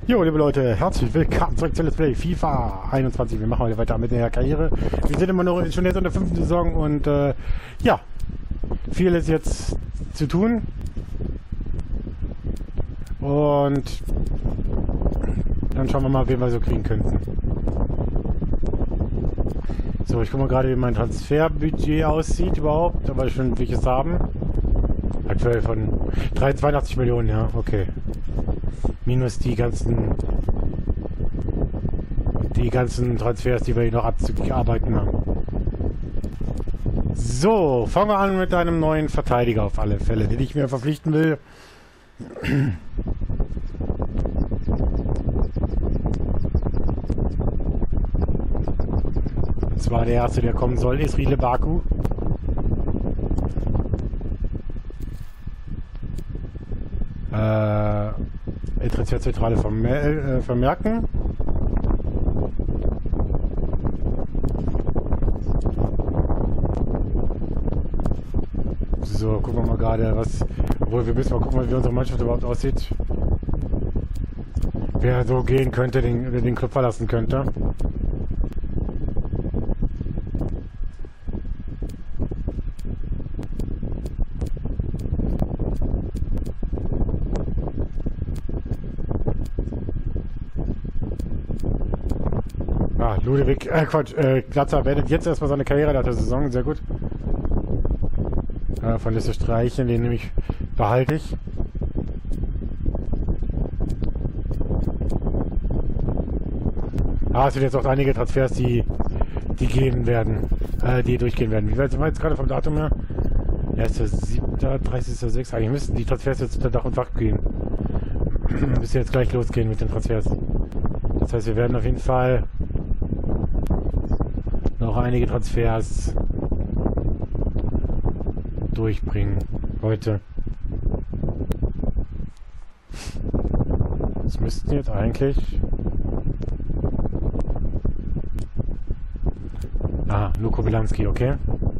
Jo, liebe Leute, herzlich willkommen zurück zu Let's Play FIFA 21. Wir machen heute weiter mit der Karriere. Wir sind immer noch schon jetzt in der 5. Saison und ja, viel ist jetzt zu tun. Und dann schauen wir mal, wen wir so kriegen könnten. So, ich gucke mal gerade, wie mein Transferbudget aussieht überhaupt, aber schon welches haben. Aktuell von 82 Millionen, ja, okay. Minus die ganzen Transfers, die wir hier noch abzuarbeiten haben. So, fangen wir an mit einem neuen Verteidiger auf alle Fälle, den ich mir verpflichten will. Und zwar der erste, der kommen soll, ist Rile Baku. Transferzentrale vermerken. So, gucken wir mal gerade, was. Obwohl, wir müssen mal gucken, wie unsere Mannschaft überhaupt aussieht. Wer so gehen könnte, den Club verlassen könnte. Ludwig, Glatzer beendet jetzt erstmal seine Karriere nach der Saison, sehr gut. Von Liste streichen, den nämlich behalte ich. Es sind jetzt auch einige Transfers, die gehen werden, die durchgehen werden. Wie weit sind wir jetzt gerade vom Datum her? 1.7., 30.6. Eigentlich müssten die Transfers jetzt unter Dach und Fach gehen. Müssen jetzt gleich losgehen mit den Transfers. Das heißt, wir werden auf jeden Fall noch einige Transfers durchbringen heute. Das müssten jetzt eigentlich... Luko Bilanski, okay.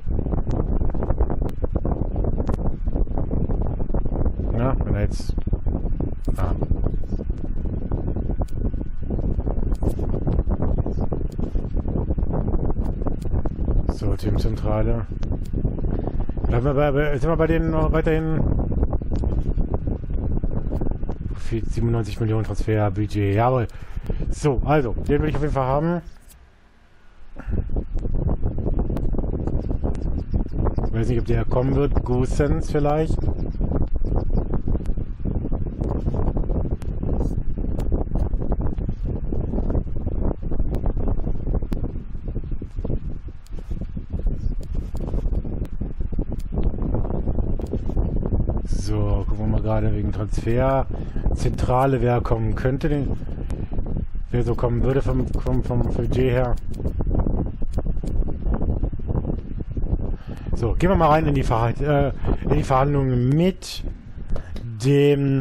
Na, wenn er jetzt... So, Teamzentrale. Sind wir bei denen noch weiterhin 97 Millionen Transferbudget, jawohl. So, also, den will ich auf jeden Fall haben. Ich weiß nicht, ob der kommen wird. Gosens vielleicht. So, gucken wir mal gerade wegen Transfer. Zentrale, wer kommen könnte, wer so kommen würde vom Budget her. So, gehen wir mal rein in die Verhandlungen mit dem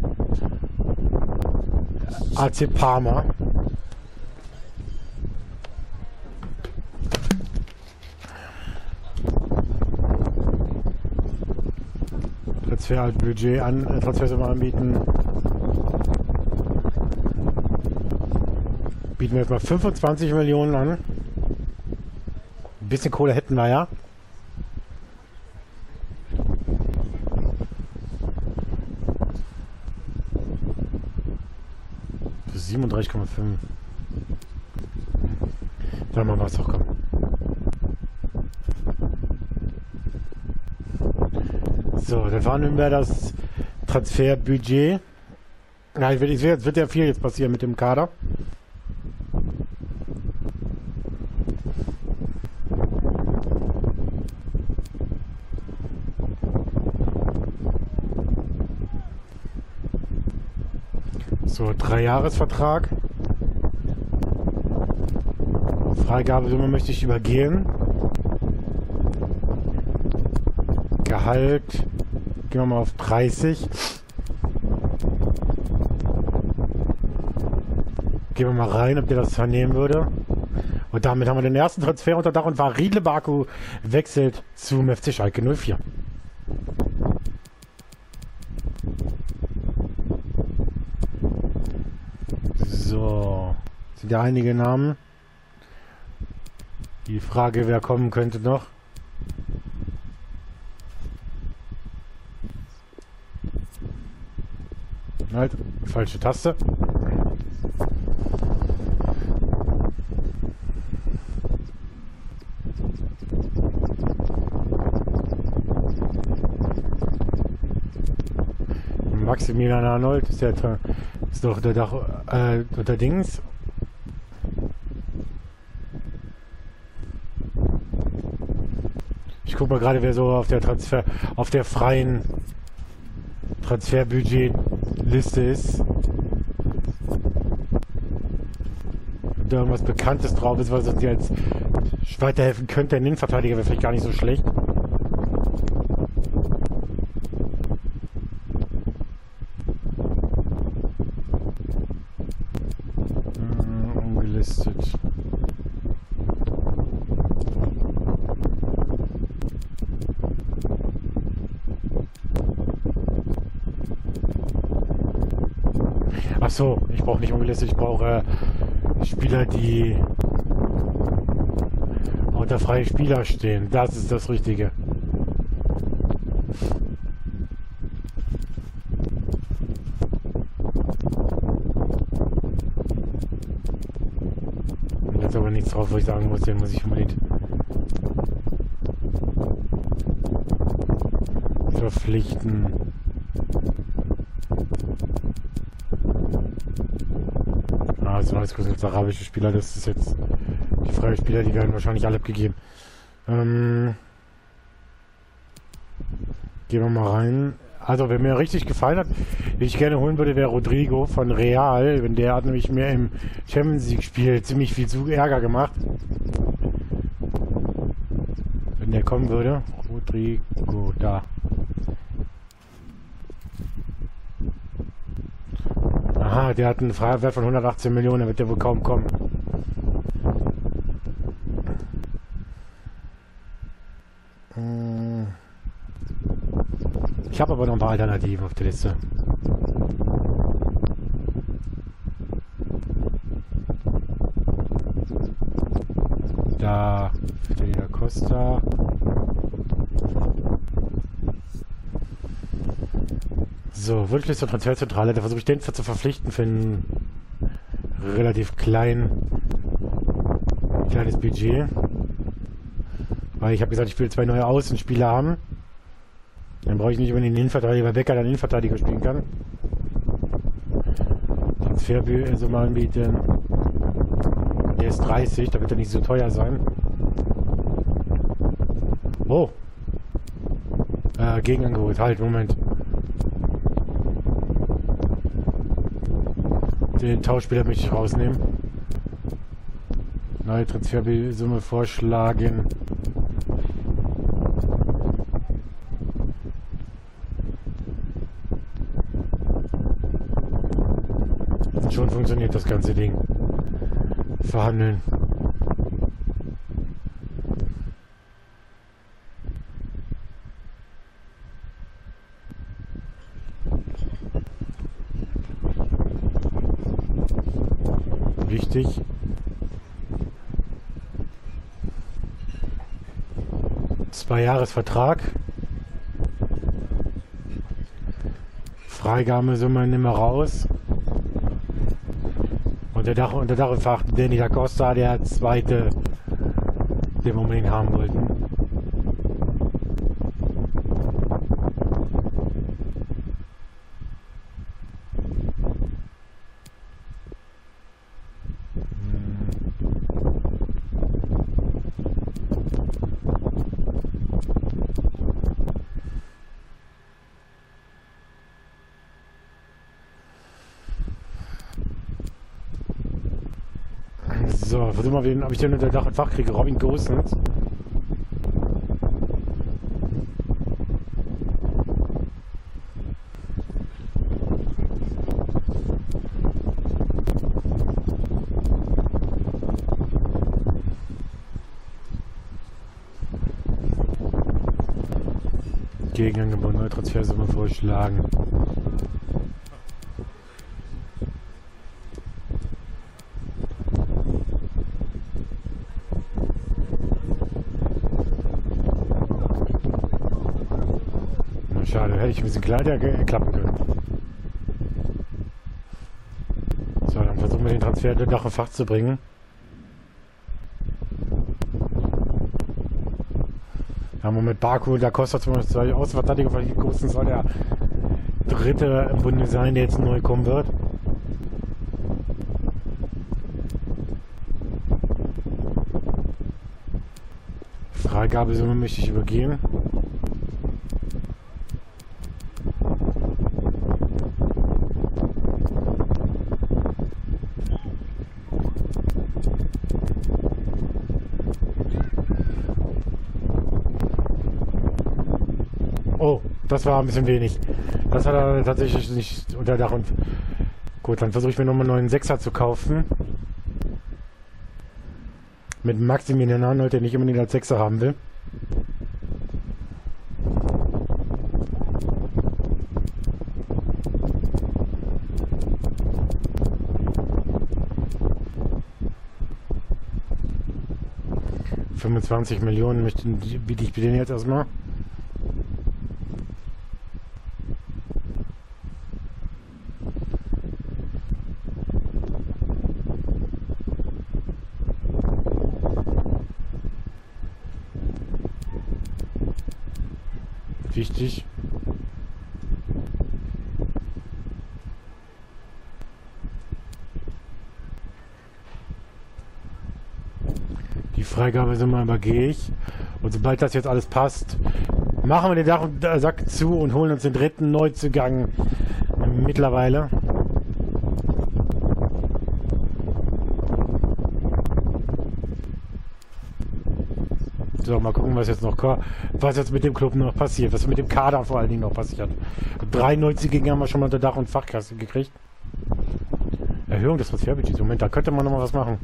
AC Parma. Transferbudget Transfersumme anbieten. Bieten wir jetzt mal 25 Millionen an. Ein bisschen Kohle hätten wir ja. Für 37,5. Dann machen wir es doch, komm. So, dann verhandeln wir das Transferbudget. Ja, ich sehe, jetzt wird ja viel jetzt passieren mit dem Kader. So, 3-Jahres-Vertrag. Freigabesumme möchte ich übergehen. Gehalt. Gehen wir mal auf 30. Gehen wir mal rein, ob der das vernehmen würde. Und damit haben wir den ersten Transfer unter Dach und Fach. Rile Baku wechselt zum FC Schalke 04. sind ja einige Namen. Die Frage, wer kommen könnte noch. Halt, falsche Taste. Maximilian Arnold ist doch der Dings. Ich gucke mal gerade, wer so auf der freien Transferbudgetliste ist. Ob da irgendwas Bekanntes drauf ist, was uns jetzt weiterhelfen könnte. Ein Innenverteidiger wäre vielleicht gar nicht so schlecht. Ungelistet. Ach so, ich brauche nicht ungelistet, ich brauche Spieler, die unter freie Spieler stehen. Das ist das Richtige. Und jetzt aber nichts drauf, wo ich sagen muss, den muss ich unbedingt verpflichten. Also alles kurz als arabische Spieler, das ist jetzt die freien Spieler, die werden wahrscheinlich alle abgegeben. Gehen wir mal rein. Also wer mir richtig gefallen hat, wie ich gerne holen würde, wäre Rodrigo von Real. Wenn der hat nämlich mir im Champions League Spiel ziemlich viel zu Ärger gemacht. Wenn der kommen würde. Rodrigo, da. Aha, der hat einen Freiwert von 118 Millionen, da wird der wohl kaum kommen. Ich habe aber noch ein paar Alternativen auf der Liste. Da Federico Costa. So, Wunschliste und Transferzentrale. Da versuche ich den zu verpflichten für ein relativ kleines Budget. Weil ich habe gesagt, ich will 2 neue Außenspieler haben. Dann brauche ich nicht über den Innenverteidiger, weil Becker dann Innenverteidiger spielen kann. Transfersumme mal anbieten. Der ist 30, da wird er nicht so teuer sein. Oh. Gegenangebot. Halt, Moment. Den Tauschspieler möchte ich rausnehmen. Neue Transfersumme vorschlagen. Und schon funktioniert das ganze Ding. Verhandeln. Wichtig. Zweijahresvertrag. Freigabesumme nehmen wir raus. Und der Dach Danny da Costa, der zweite, den wir unbedingt haben wollten. So, versuch mal, ob ich den unter Dach und Fach kriege. Robin Gosens. Gegenangebot, neue Transfersumme vorschlagen. Schade, hätte ich ein bisschen kleiner klappen können. So, dann versuchen wir den Transfer doch in Fach zu bringen. Ja, mit Baku, da kostet zum Beispiel Außenverteidiger von Großen soll der dritte im Bunde sein, der jetzt neu kommen wird. Freigabesumme möchte ich übergeben. Oh, das war ein bisschen wenig. Das hat er tatsächlich nicht unter Dach und... Gut, dann versuche ich mir nochmal einen neuen Sechser zu kaufen. Mit Maximilian Arnold, der nicht unbedingt als Sechser haben will. ...25 Millionen biete ich den jetzt erstmal. Wichtig. Die Freigabesumme übergehe ich. Und sobald das jetzt alles passt, machen wir den Sack zu und holen uns den dritten Neuzugang mittlerweile. So, mal gucken, was jetzt mit dem Club noch passiert, was mit dem Kader vor allen Dingen noch passiert. 3 Neuzugänge haben wir schon mal unter Dach und Fachkasse gekriegt. Erhöhung des Transferbudgets. Moment, da könnte man noch mal was machen.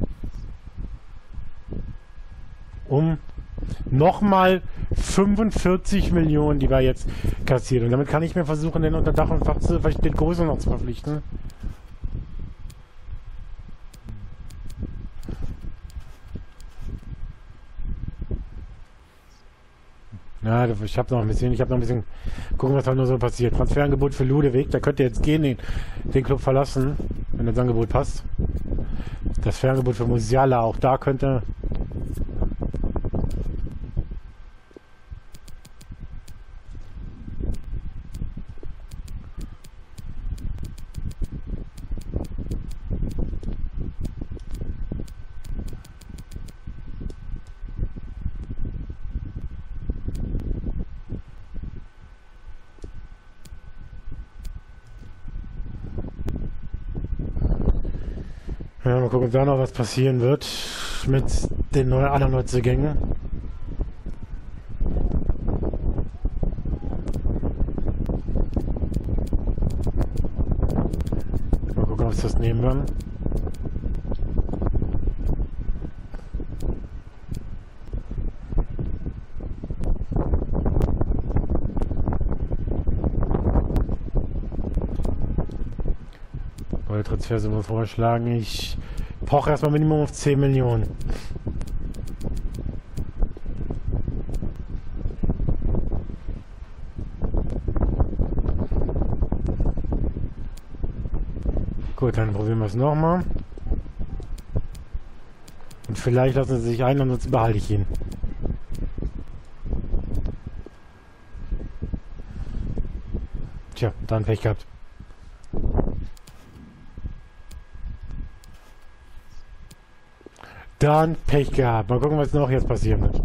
Um nochmal 45 Millionen, die wir jetzt kassieren. Und damit kann ich mir versuchen, den unter Dach und Fach vielleicht den Großen noch zu verpflichten. Ja, ich habe noch ein bisschen gucken, was da nur so passiert. Transferangebot für Ludewig, der könnte jetzt gehen, den Club verlassen, wenn das Angebot passt. Das Transferangebot für Musiala, auch da könnte... Ja, mal gucken, ob da noch was passieren wird mit den anderen Neuzugängen. Mal gucken, ob wir das nehmen werden. Transfersumme vorschlagen. Ich brauche erstmal Minimum auf 10 Millionen. Gut, dann probieren wir es nochmal. Und vielleicht lassen sie sich ein, ansonsten behalte ich ihn. Tja, dann Pech gehabt. Dann Pech gehabt. Mal gucken, was noch jetzt passieren wird.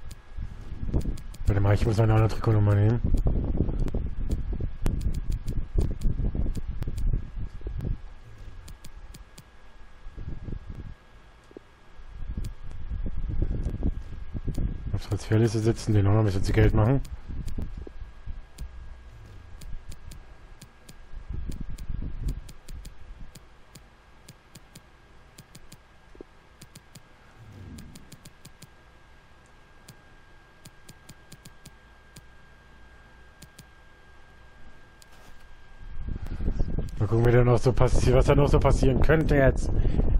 Warte mal, ich muss meine andere Trikotnummer nehmen. Transferliste sitzen, den auch noch ein bisschen zu Geld machen. Mal gucken, wie da noch so passiert, was da noch so passieren könnte jetzt.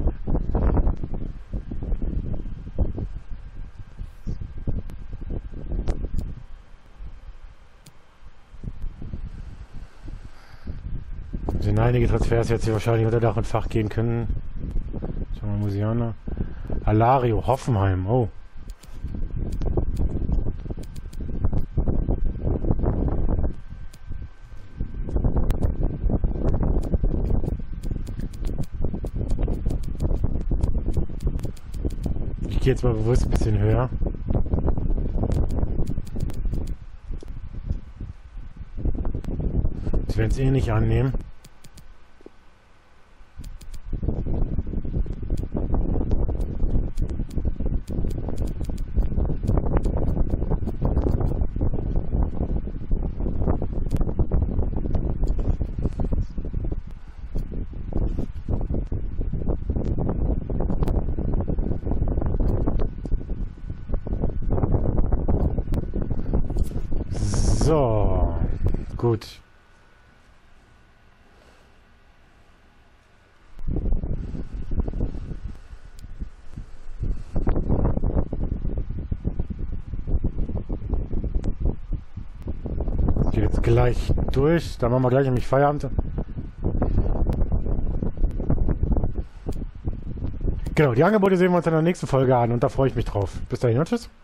Sind einige Transfers jetzt hier wahrscheinlich unter Dach und Fach gehen können. Schauen wir mal, Musiana. Alario, Hoffenheim, oh. Ich gehe jetzt mal bewusst ein bisschen höher. Sie werden es eh nicht annehmen. So, gut. Geht jetzt gleich durch. Dann machen wir gleich nämlich Feierabend. Genau, die Angebote sehen wir uns in der nächsten Folge an und da freue ich mich drauf. Bis dahin und tschüss.